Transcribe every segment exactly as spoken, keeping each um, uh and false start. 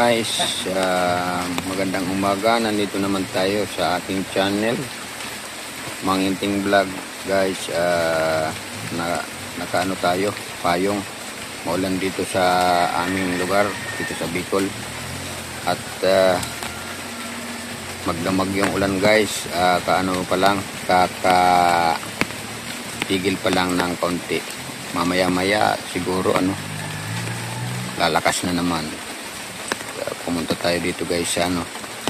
guys, uh, magandang umaga. Nandito naman tayo sa ating channel Manginting Vlog guys. Uh, na, nakaano tayo, payong maulan dito sa aming lugar, dito sa Bicol. At uh, magdamag yung ulan guys. uh, Kaano pa lang, kaka tigil pa lang ng konti. Mamaya maya siguro ano, lalakas na naman. Pumunta tayo dito guys sa ano,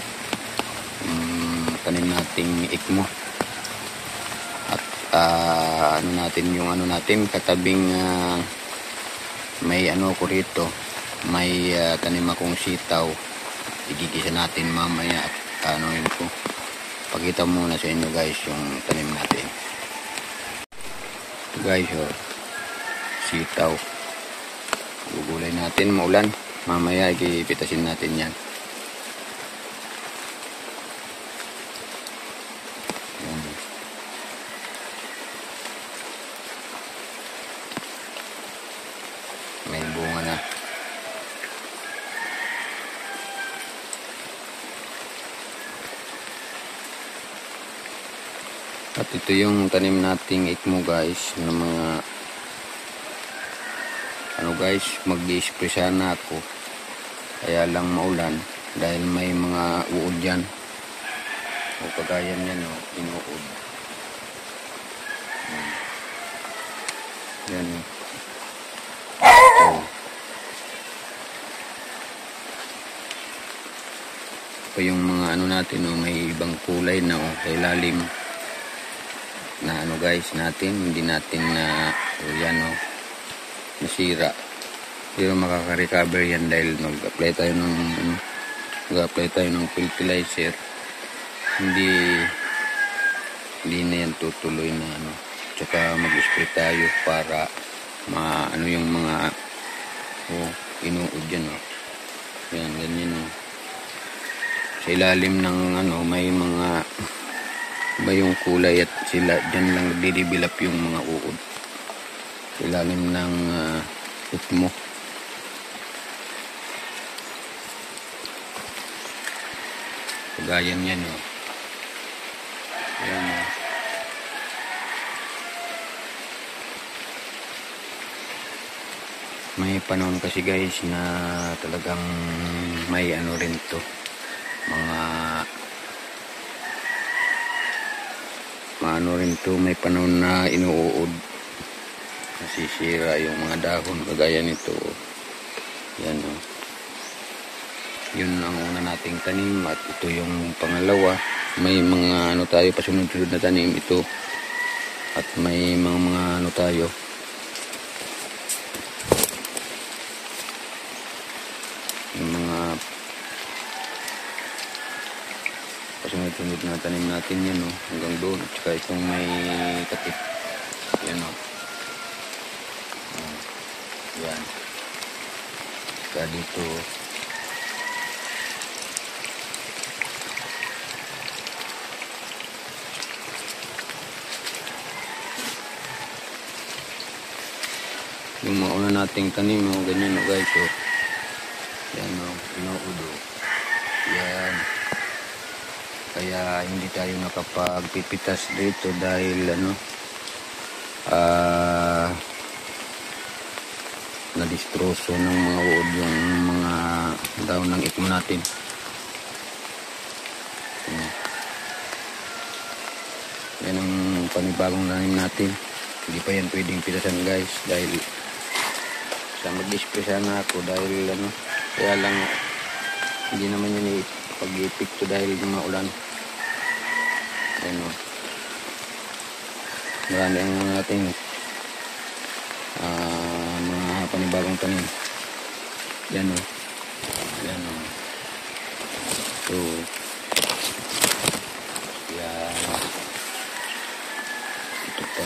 um, tanim nating ikmo. At uh, ano natin yung ano natin katabing uh, may ano ko rito, may uh, tanim akong sitaw. Igigisa natin mamaya at ano yun ko, pakita muna sa inyo guys yung tanim natin guys. Oh, sitaw, gugulay natin, maulan. Mamaya ikipitasin natin yan. Yan. May bunga na. At ito yung tanim nating ikmo guys, ng mga ano guys, mag-i-spray sana ako, kaya lang maulan dahil may mga uod dyan. O kagaya niyan, o, inuod. Yan. So, ito yung mga ano natin, o, may ibang kulay na, o, sa ilalim na ano guys natin, hindi natin na uh, yan, o, nasira. Pero makaka-recover yan dahil mag-apply tayo ng mag-apply tayo ng fertilizer. Hindi hindi na yan tutuloy na ano. Tsaka mag-spray tayo para ma ano yung mga oh, inuod yan, oh. Yan, ganyan, oh. Sa ilalim ng ano may mga iba yung kulay at sila dyan lang nagdidevelop yung mga uod. Ilalim ng uh, ikmo. Kagayan yan, oh. Ayan, oh. May panahon kasi guys na talagang may ano rin to, mga maano rin to, may panahon na inuud, nasisira yung mga dahon kagaya nito. Yan, oh. Yun ang una nating tanim. At ito yung pangalawa, may mga ano tayo pasunod-sunod na tanim ito. At may mga mga ano tayo, yung mga pasunod-sunod na tanim natin yan, oh. Hanggang doon. At saka itong may katip, yan, oh. Yan. Saka dito yung mauna nating tanim, oh, ganyan, oh, guys, oh. Yan, oh, inuudo. Yan. Kaya hindi tayo nakapagpipitas dito dahil ano, ah uh, nadistroso ng mga uod yung mga daon ng ikmo natin. Yan ang panibagong tanim natin. Hindi pa yan pwedeng pitasan guys dahil sa mag-spray sana ako dahil ano, kaya lang hindi naman yan pag-epekto dahil ng maulan. Ayan, o, marami ang natin uh, panibagong tanim. Yan, o. Yan, o. So, yan. Ito pa.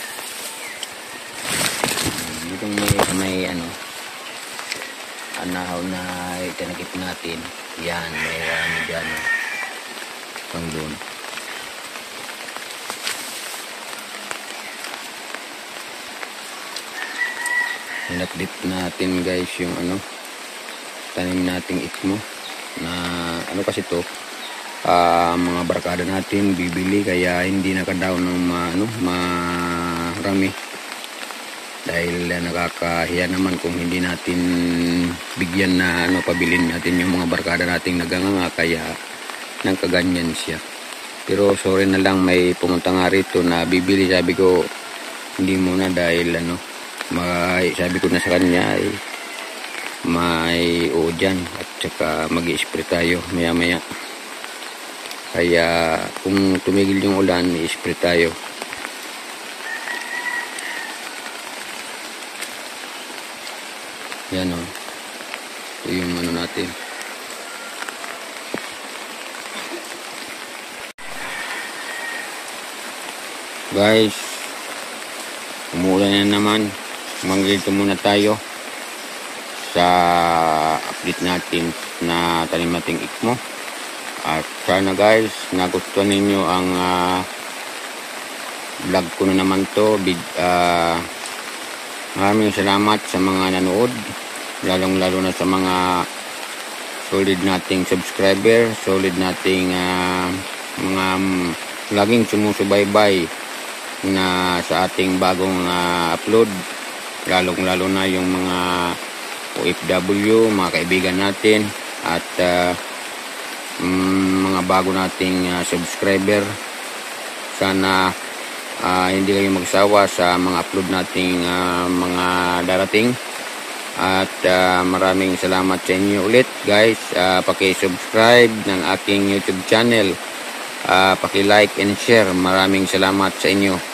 Dito may, may ano, anahaw na itinakip natin. Yan, may rami dyan, o. Pang doon. In-update natin guys yung ano, tanim nating ikmo na ano kasi to, uh, mga barkada natin bibili kaya hindi nakadaon ng ma, ano, marami dahil uh, nakakahiya naman kung hindi natin bigyan na ano, pabilin natin yung mga barkada nating naganganga kaya nang kaganyan siya. Pero sorry na lang, may pumunta nga rito na bibili, sabi ko hindi muna dahil ano, may, sabi ko na sa kanya ay may oo dyan at saka mag-i-spray tayo maya maya, kaya kung tumigil yung ulan i-spray tayo. Yan o, ito yung ano natin. Guys, umuulan na naman, manggilito muna tayo sa update natin na tanim nating ikmo. At sana guys nagustuhan ninyo ang uh, vlog ko na naman to. Big, uh, maraming salamat sa mga nanood, lalong lalo na sa mga solid nating subscriber, solid nating uh, mga laging sumusubaybay na sa ating bagong uh, upload, lalong lalo na yung mga O F W, mga kaibigan natin at uh, um, mga bago nating uh, subscriber. Sana uh, hindi kayo magsawa sa mga upload nating uh, mga darating at uh, maraming salamat sa inyo ulit guys. Uh, paki-subscribe ng aking YouTube channel, uh, paki-like and share. Maraming salamat sa inyo.